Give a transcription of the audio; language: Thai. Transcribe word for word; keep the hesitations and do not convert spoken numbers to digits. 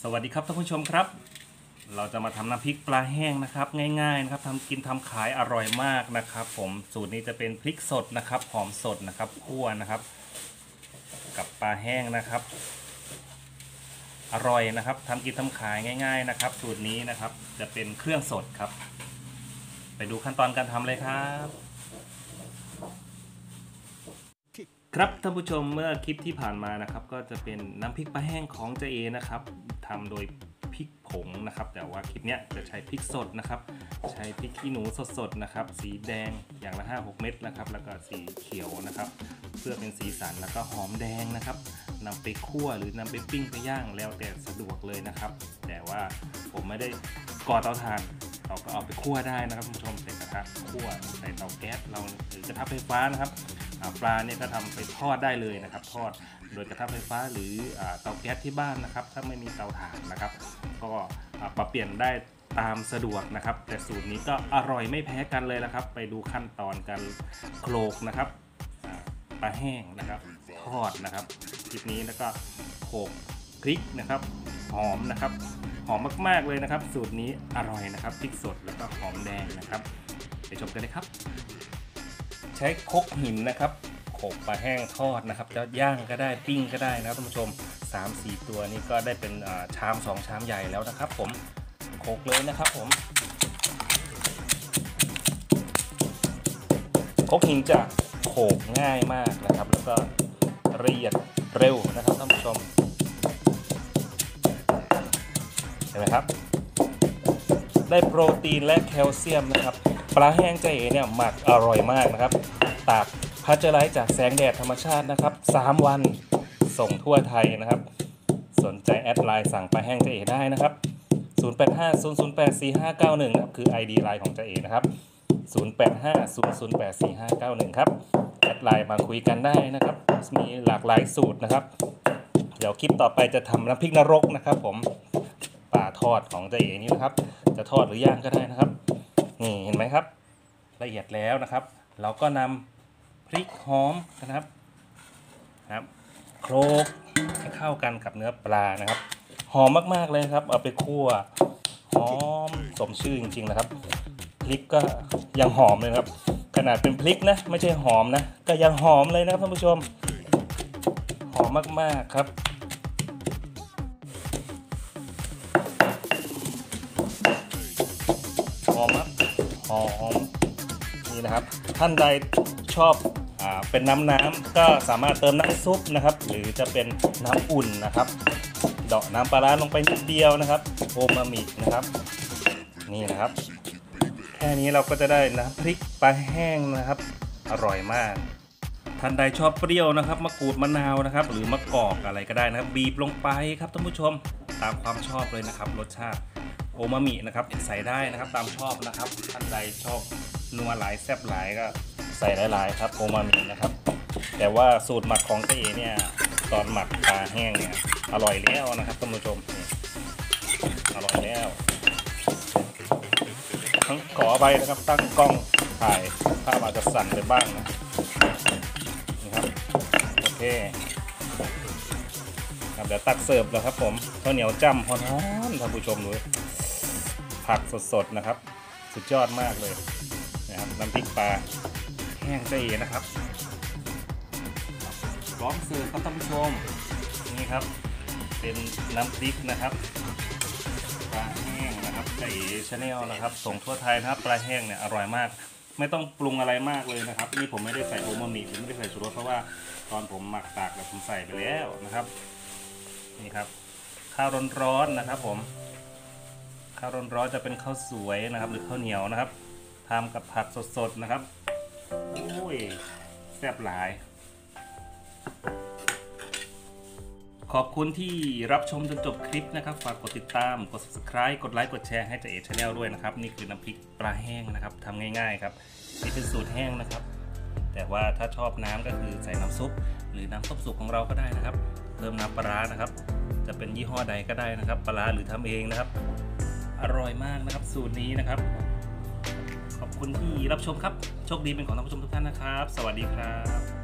สวัสดีครับท่านผู้ชมครับเราจะมาทำน้ำพริกปลาแห้งนะครับง่ายๆนะครับทำกินทำขายอร่อยมากนะครับผมสูตรนี้จะเป็นพริกสดนะครับหอมสดนะครับคั่วนะครับกับปลาแห้งนะครับอร่อยนะครับทำกินทำขายง่ายๆนะครับสูตรนี้นะครับจะเป็นเครื่องสดครับไปดูขั้นตอนการทำเลยครับครับท่านผู้ชมเมื่อคลิปที่ผ่านมานะครับก็จะเป็นน้ำพริกปลาแห้งของเจเอนะครับทำโดยพริกผงนะครับแต่ว่าคลิปนี้จะใช้พริกสดนะครับใช้พริกขี้หนูสดๆนะครับสีแดงอย่างละ ห้าหก เม็ดนะครับแล้วก็สีเขียวนะครับเพื่อเป็นสีสันแล้วก็หอมแดงนะครับนำไปคั่วหรือนำไปปิ้งไปย่างแล้วแต่สะดวกเลยนะครับแต่ว่าผมไม่ได้ก่อเตาถ่านเราก็เอาไปคั่วได้นะครับคุณผู้ชมใส่กระทะคั่วใส่เตาแก๊สเราหรือกระทะไฟฟ้านะครับปลาเนี่ยก็ทำไปทอดได้เลยนะครับทอดโดยกระทะไฟฟ้าหรือเตาแก๊สที่บ้านนะครับถ้าไม่มีเตาถ่านนะครับก็ปรับเปลี่ยนได้ตามสะดวกนะครับแต่สูตรนี้ก็อร่อยไม่แพ้กันเลยนะครับไปดูขั้นตอนการโขลกนะครับปลาแห้งนะครับทอดนะครับคลิปนี้แล้วก็โขลกพริกนะครับหอมนะครับหอมมากๆเลยนะครับสูตรนี้อร่อยนะครับพริกสดแล้วก็หอมแดงนะครับไปชมกันเลยครับใช้ครกหินนะครับโขลกปลาแห้งทอดนะครับจะย่างก็ได้ปิ้งก็ได้นะครับท่านผู้ชม สามสี่ ตัวนี้ก็ได้เป็นชามสองชามใหญ่แล้วนะครับผมโขลกเลยนะครับผมครกหินจะโขลกง่ายมากนะครับแล้วก็ละเอียดเร็วนะครับท่านผู้ชมเห็นไหมครับได้โปรตีนและแคลเซียมนะครับปลาแห้งเจเอเนี่ยหมักอร่อยมากนะครับตากพัชไลท์จากแสงแดดธรรมชาตินะครับสามวันส่งทั่วไทยนะครับสนใจแอดไลน์สั่งปลาแห้งเจเอได้นะครับศูนย์ แปด ห้า ศูนย์ ศูนย์ แปด สี่ ห้า เก้า หนึ่งครับคือ ไอ ดี ไลน์ของเจเอนะครับศูนย์ แปด ห้า ศูนย์ ศูนย์ แปด สี่ ห้า เก้า หนึ่งครับแอดไลน์มาคุยกันได้นะครับมีหลากหลายสูตรนะครับเดี๋ยวคลิปต่อไปจะทำน้ำพริกนรกนะครับผมปลาทอดของเจเอนี้นะครับจะทอดหรือย่างก็ได้นะครับนี่เห็นไหมครับละเอียดแล้วนะครับเราก็นำพริกหอมนะครับครับโขลกให้เข้ากันกับเนื้อปลานะครับหอมมากๆเลยครับเอาไปคั่วหอมสมชื่อจริงๆนะครับพริกก็ยังหอมเลยครับขนาดเป็นพริกนะไม่ใช่หอมนะก็ยังหอมเลยนะครับท่านผู้ชมหอมมากๆครับหอมครับหอมนี่นะครับท่านใดชอบอ่าเป็นน้ำน้ำก็สามารถเติมน้ำซุปนะครับหรือจะเป็นน้ำอุ่นนะครับเดาะน้ำปลาร้าลงไปนิดเดียวนะครับโอมามินะครับนี่นะครับแค่นี้เราก็จะได้น้ำพริกปลาแห้งนะครับอร่อยมากท่านใดชอบเปรี้ยวนะครับมะกรูดมะนาวนะครับหรือมะกอกอะไรก็ได้นะครับบีบลงไปครับท่านผู้ชมตามความชอบเลยนะครับรสชาติโอมามินะครับใส่ได้นะครับตามชอบนะครับท่านใดชอบนัวหลายแซ่บหลายก็ใส่หลายๆครับโอมามินะครับแต่ว่าสูตรหมักของเจเอเนี่ยตอนหมักปลาแห้งเนี่ยอร่อยแล้วนะครับท่านผู้ชมอร่อยแล้วทั้งขอไปนะครับตั้งกล้องถ่ายภาพอาจจะสั่นไปบ้างนะนี่ครับโอเคเดี๋ยวตักเสิร์ฟแล้วครับผมข้าวเหนียวจ้ำฮ้อนๆท่านผู้ชมเลยผักสดๆนะครับสุดยอดมากเลยนะครับน้ำพริกปลาแห้งเจเอนะครับพร้อมเสิร์ฟครับท่านผู้ชมนี่ครับเป็นน้ำพริกนะครับปลาแห้งนะครับเจเอชาแนลนะครับส่งทั่วไทยนะครับปลาแห้งเนี่ยอร่อยมากไม่ต้องปรุงอะไรมากเลยนะครับนี่ผมไม่ได้ใส่โอมามิผมไม่ได้ใส่ชูรสเพราะว่าตอนผมหมักตากแล้วผมใส่ไปแล้วนะครับนี่ครับข้าวร้อนๆนะครับผมข้าวร้อนๆจะเป็นข้าวสวยนะครับหรือข้าวเหนียวนะครับทำกับผักสดๆนะครับโอ้ยแซ่บหลายขอบคุณที่รับชมจนจบคลิปนะครับฝากกดติดตามกด ซับสไครบ์ กดไลค์กดแชร์ให้เจเอชาแนลด้วยนะครับนี่คือน้ำพริกปลาแห้งนะครับทำง่ายๆครับนี่เป็นสูตรแห้งนะครับแต่ว่าถ้าชอบน้ำก็คือใส่น้ำซุปหรือน้ำซุปสุกของเราก็ได้นะครับเพิ่มน้ำปลานะครับจะเป็นยี่ห้อใดก็ได้นะครับปลาหรือทำเองนะครับอร่อยมากนะครับสูตรนี้นะครับขอบคุณที่รับชมครับโชคดีเป็นของท่านผู้ชมทุกท่านนะครับสวัสดีครับ